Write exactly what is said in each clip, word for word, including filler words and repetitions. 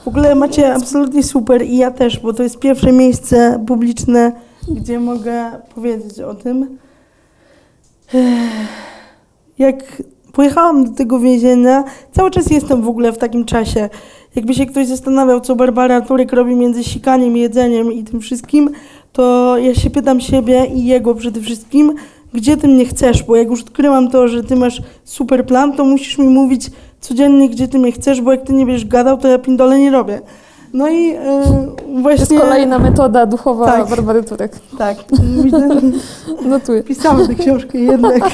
W ogóle macie absolutnie super i ja też, bo to jest pierwsze miejsce publiczne, gdzie mogę powiedzieć o tym. Jak pojechałam do tego więzienia, cały czas jestem w ogóle w takim czasie. Jakby się ktoś zastanawiał, co Barbara Turek robi między sikaniem, jedzeniem i tym wszystkim, to ja się pytam siebie i jego przede wszystkim, gdzie ty mnie chcesz, bo jak już odkryłam to, że ty masz super plan, to musisz mi mówić codziennie, gdzie ty mnie chcesz, bo jak ty nie będziesz gadał, to ja pindole nie robię. No i yy, właśnie... To jest kolejna metoda duchowa tak, Barbary Turek. Tak. Widzę, notuję. Pisałam tę książkę jednak.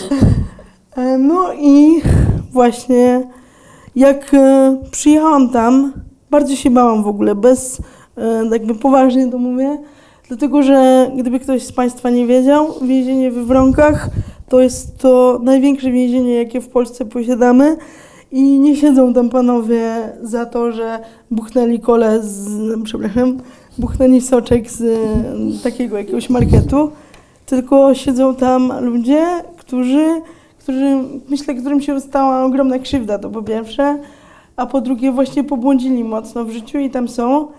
No i właśnie jak e, przyjechałam tam, bardzo się bałam w ogóle, bez, e, jakby poważnie to mówię, dlatego że gdyby ktoś z Państwa nie wiedział, więzienie we Wronkach to jest to największe więzienie, jakie w Polsce posiadamy i nie siedzą tam panowie za to, że buchnęli kole z, przepraszam, buchnęli soczek z e, takiego jakiegoś marketu, tylko siedzą tam ludzie, którzy którzy, myślę, którym się stała ogromna krzywda, to po pierwsze, a po drugie właśnie pobłądzili mocno w życiu i tam są.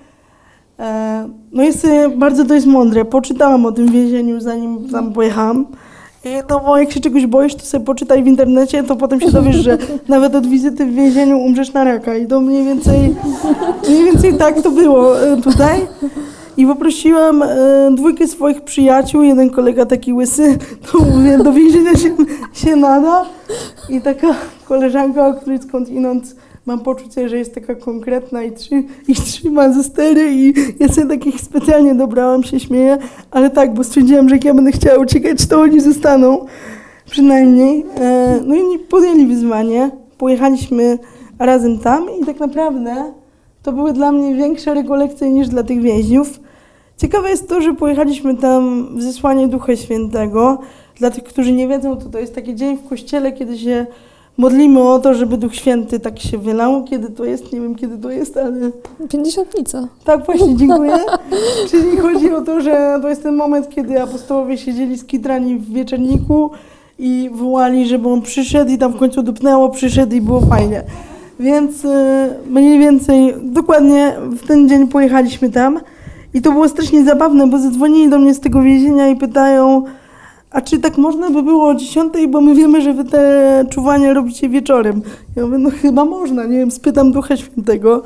E, no jest bardzo to jest mądre. Poczytałam o tym więzieniu, zanim tam pojechałam. I no bo jak się czegoś boisz, to sobie poczytaj w internecie, to potem się dowiesz, że nawet od wizyty w więzieniu umrzesz na raka. I to mniej więcej, mniej więcej tak to było tutaj. I poprosiłam e, dwójkę swoich przyjaciół, jeden kolega taki łysy, to mówię, do więzienia się, się nada. I taka koleżanka, o której skądinąd mam poczucie, że jest taka konkretna i, trzy, i trzyma ze stery i ja sobie takich specjalnie dobrałam, się śmieję, ale tak, bo stwierdziłam, że jak ja będę chciała uciekać, to oni zostaną przynajmniej. E, no i podjęli wyzwanie, pojechaliśmy razem tam i tak naprawdę to były dla mnie większe rekolekcje niż dla tych więźniów. Ciekawe jest to, że pojechaliśmy tam w zesłanie Ducha Świętego. Dla tych, którzy nie wiedzą, to to jest taki dzień w kościele, kiedy się modlimy o to, żeby Duch Święty tak się wylał. Kiedy to jest? Nie wiem, kiedy to jest, ale... Pięćdziesiątnica. Tak, właśnie, dziękuję. Czyli chodzi o to, że to jest ten moment, kiedy apostołowie siedzieli skitrani w wieczerniku i wołali, żeby on przyszedł i tam w końcu dupnęło, przyszedł i było fajnie. Więc y, mniej więcej, dokładnie w ten dzień pojechaliśmy tam i to było strasznie zabawne, bo zadzwonili do mnie z tego więzienia i pytają, a czy tak można by było o dziesiątej, bo my wiemy, że wy te czuwania robicie wieczorem. Ja mówię, no chyba można, nie wiem, spytam Ducha Świętego.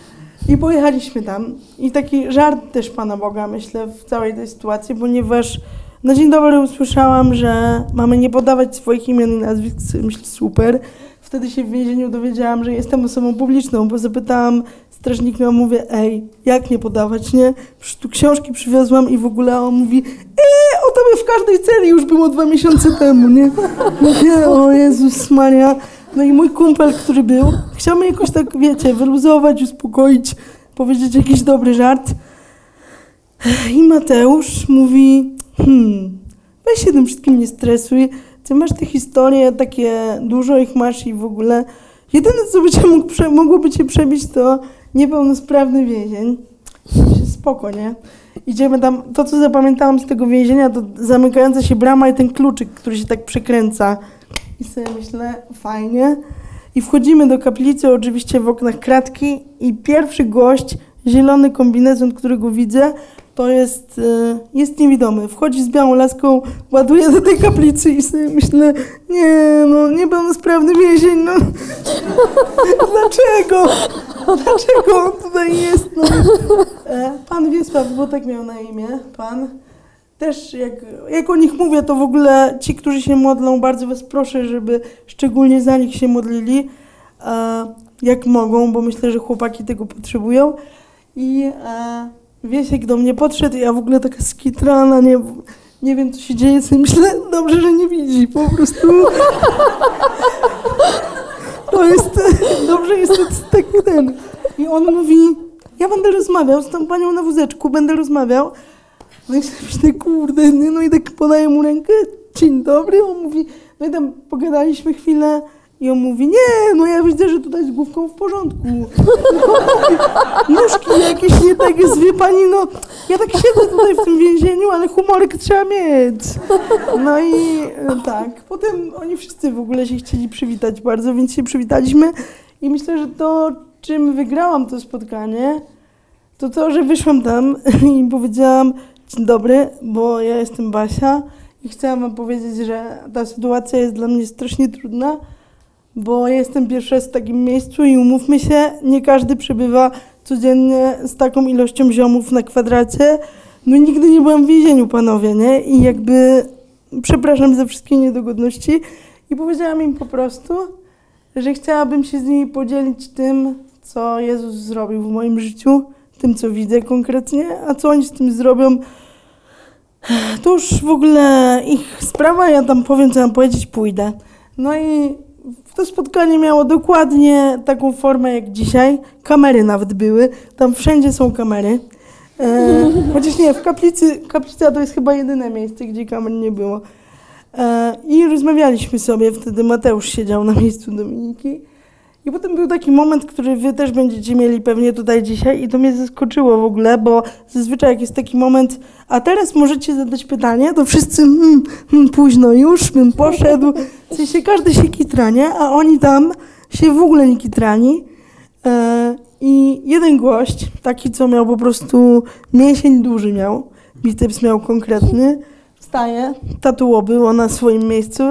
I pojechaliśmy tam. I taki żart też Pana Boga, myślę, w całej tej sytuacji, ponieważ na dzień dobry usłyszałam, że mamy nie podawać swoich imion i nazwisk, myślę, super. Wtedy się w więzieniu dowiedziałam, że jestem osobą publiczną, bo zapytałam strażnika, a mówię, ej, jak nie podawać, nie? Przecież tu książki przywiozłam i w ogóle on mówi, eee, o tobie w każdej celi już było dwa miesiące temu, nie? Mówię, o Jezus Maria. No i mój kumpel, który był, chciał mnie jakoś tak, wiecie, wyluzować, uspokoić, powiedzieć jakiś dobry żart. I Mateusz mówi, hmm, weź się tym wszystkim nie stresuj, ty masz te historie, takie dużo ich masz i w ogóle jedyne, co by cię mógł, mogłoby cię przebić, to niepełnosprawny więzień. Spoko, nie? Idziemy tam, to co zapamiętałam z tego więzienia, to zamykająca się brama i ten kluczyk, który się tak przekręca. I sobie myślę, fajnie. I wchodzimy do kaplicy, oczywiście w oknach kratki i pierwszy gość, zielony kombinezon, którego widzę, to jest, jest niewidomy. Wchodzi z białą laską, ładuje do tej kaplicy i sobie myślę, nie no, niepełnosprawny więzień, no. Dlaczego? Dlaczego on tutaj jest? No. Pan Wiesław, bo tak miał na imię, pan. Też jak, jak o nich mówię, to w ogóle ci, którzy się modlą, bardzo was proszę, żeby szczególnie za nich się modlili, jak mogą, bo myślę, że chłopaki tego potrzebują. I Wiesiek do mnie podszedł, ja w ogóle taka skitrana, nie, nie wiem co się dzieje, sobie myślę, dobrze, że nie widzi, po prostu. To jest, dobrze jest tak ten. I on mówi, ja będę rozmawiał z tą panią na wózeczku, będę rozmawiał. No i sobie myślę, kurde, nie? No i tak podaję mu rękę, dzień dobry, on mówi, no i tam pogadaliśmy chwilę i on mówi, nie, no ja widzę, że tutaj z główką w porządku. Nóżki jakieś nie tak jest, wie pani, no ja tak siedzę tutaj w tym więzieniu, ale humorek trzeba mieć. No i tak, potem oni wszyscy w ogóle się chcieli przywitać bardzo, więc się przywitaliśmy i myślę, że to czym wygrałam to spotkanie, to to, że wyszłam tam i powiedziałam: dzień dobry, bo ja jestem Basia i chciałam wam powiedzieć, że ta sytuacja jest dla mnie strasznie trudna, bo ja jestem pierwszy raz w takim miejscu i umówmy się, nie każdy przebywa codziennie z taką ilością ziomów na kwadracie. No nigdy nie byłam w więzieniu, panowie, nie? I jakby przepraszam za wszystkie niedogodności i powiedziałam im po prostu, że chciałabym się z nimi podzielić tym, co Jezus zrobił w moim życiu, tym, co widzę konkretnie, a co oni z tym zrobią, to już w ogóle ich sprawa, ja tam powiem, co mam powiedzieć, pójdę. No i to spotkanie miało dokładnie taką formę jak dzisiaj, kamery nawet były, tam wszędzie są kamery. E, chociaż nie, w kaplicy, kaplica to jest chyba jedyne miejsce, gdzie kamer nie było. E, I rozmawialiśmy sobie, wtedy Mateusz siedział na miejscu Dominiki. I potem był taki moment, który wy też będziecie mieli pewnie tutaj dzisiaj i to mnie zaskoczyło w ogóle, bo zazwyczaj jak jest taki moment, a teraz możecie zadać pytanie, to wszyscy hmm, hmm, późno już bym poszedł, w sensie każdy się kitra, nie? A oni tam się w ogóle nie kitrani. E, I jeden gość, taki co miał po prostu mięsień duży miał, biceps miał konkretny, wstaje, tatuo było na swoim miejscu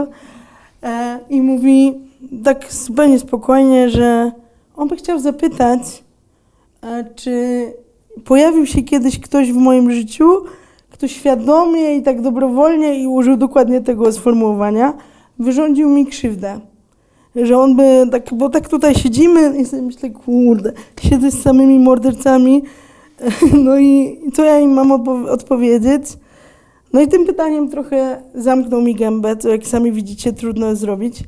e, i mówi tak zupełnie spokojnie, że on by chciał zapytać, e, czy pojawił się kiedyś ktoś w moim życiu, kto świadomie i tak dobrowolnie, i użył dokładnie tego sformułowania, wyrządził mi krzywdę. Że on by, tak, bo tak tutaj siedzimy i sobie myślę, kurde, siedzę z samymi mordercami, no i co ja im mam odpo- odpowiedzieć? No i tym pytaniem trochę zamknął mi gębę, co jak sami widzicie trudno zrobić.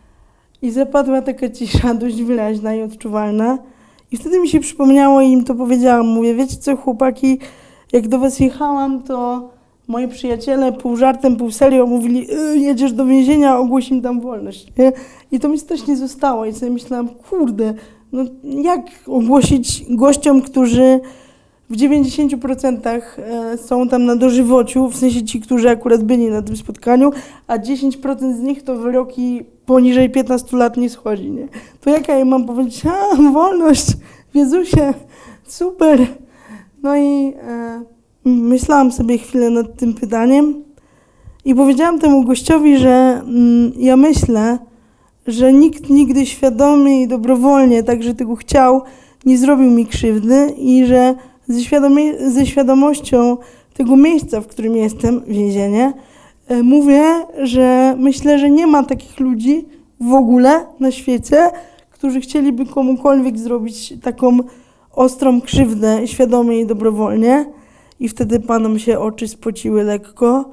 I zapadła taka cisza dość wyraźna i odczuwalna. I wtedy mi się przypomniało i im to powiedziałam. Mówię, wiecie co, chłopaki, jak do was jechałam, to moi przyjaciele pół żartem, pół serio mówili, y, jedziesz do więzienia, ogłoś im tam wolność. Nie? I to mi strasznie zostało i sobie myślałam, kurde, no jak ogłosić gościom, którzy w dziewięćdziesięciu procentach są tam na dożywociu, w sensie ci, którzy akurat byli na tym spotkaniu, a dziesięć procent z nich to wyroki poniżej piętnastu lat nie schodzi, nie? To jak ja im mam powiedzieć, a wolność w Jezusie, super. No i e, myślałam sobie chwilę nad tym pytaniem i powiedziałam temu gościowi, że mm, ja myślę, że nikt nigdy świadomie i dobrowolnie, tak że tego chciał, nie zrobił mi krzywdy i że ze, świadomie- ze świadomością tego miejsca, w którym jestem, więzienie, e, mówię, że myślę, że nie ma takich ludzi w ogóle na świecie, którzy chcieliby komukolwiek zrobić taką ostrą krzywdę świadomie i dobrowolnie. I wtedy panom się oczy spociły lekko.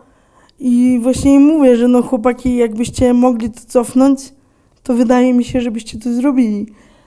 I właśnie im mówię, że no chłopaki, jakbyście mogli to cofnąć, to wydaje mi się, żebyście to zrobili.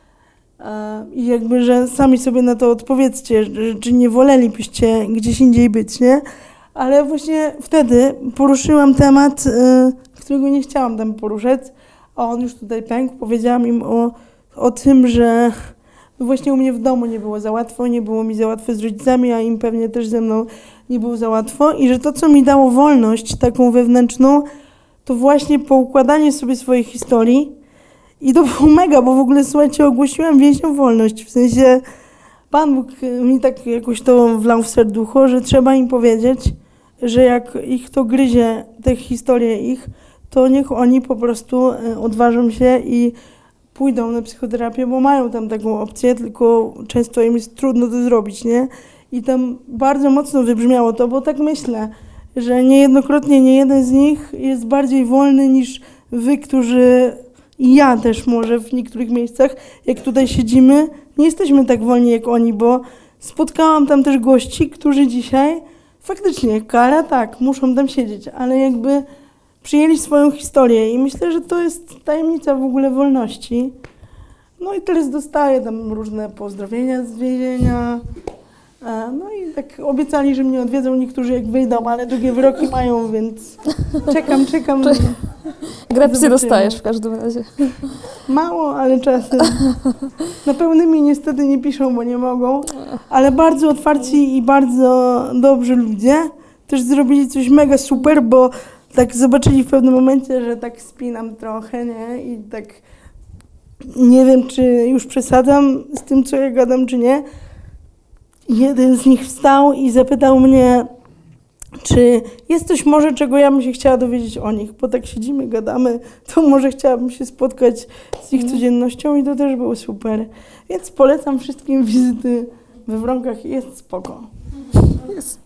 I jakby, że sami sobie na to odpowiedzcie, czy nie wolelibyście gdzieś indziej być, nie? Ale właśnie wtedy poruszyłam temat, którego nie chciałam tam poruszać, a on już tutaj pękł. Powiedziałam im o, o tym, że właśnie u mnie w domu nie było za łatwo, nie było mi za łatwo z rodzicami, a im pewnie też ze mną nie było za łatwo i że to, co mi dało wolność taką wewnętrzną, to właśnie poukładanie sobie swojej historii. I to było mega, bo w ogóle, słuchajcie, ogłosiłam więźniom wolność. W sensie Pan Bóg mi tak jakoś to wlał w serducho, że trzeba im powiedzieć, że jak ich to gryzie, te historie ich, to niech oni po prostu odważą się i pójdą na psychoterapię, bo mają tam taką opcję, tylko często im jest trudno to zrobić, nie? I tam bardzo mocno wybrzmiało to, bo tak myślę, że niejednokrotnie nie jeden z nich jest bardziej wolny niż wy, którzy... I ja też może w niektórych miejscach, jak tutaj siedzimy, nie jesteśmy tak wolni jak oni, bo spotkałam tam też gości, którzy dzisiaj faktycznie, kara tak, muszą tam siedzieć, ale jakby przyjęli swoją historię i myślę, że to jest tajemnica w ogóle wolności. No i teraz dostaję tam różne pozdrowienia z więzienia. No i tak obiecali, że mnie odwiedzą niektórzy jak wyjdą, ale drugie wyroki mają, więc czekam, czekam. Grepsy dostajesz w każdym razie. Mało, ale czasem. Na pełnymi niestety nie piszą, bo nie mogą, ale bardzo otwarci i bardzo dobrzy ludzie też zrobili coś mega super, bo tak zobaczyli w pewnym momencie, że tak spinam trochę, nie? I tak Nie wiem, czy już przesadzam z tym, co ja gadam, czy nie. Jeden z nich wstał i zapytał mnie, czy jest coś może, czego ja bym się chciała dowiedzieć o nich, bo tak siedzimy, gadamy, to może chciałabym się spotkać z ich codziennością i to też było super. Więc polecam wszystkim wizyty we Wronkach, jest spoko. Jest.